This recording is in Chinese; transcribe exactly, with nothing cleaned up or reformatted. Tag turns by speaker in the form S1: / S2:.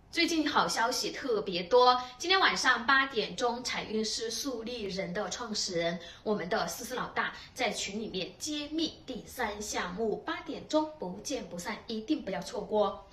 S1: 最近好消息特别多，今天晚上八点钟，彩运师树立人的创始人，我们的思思老大在群里面揭秘第三项目，八点钟不见不散，一定不要错过。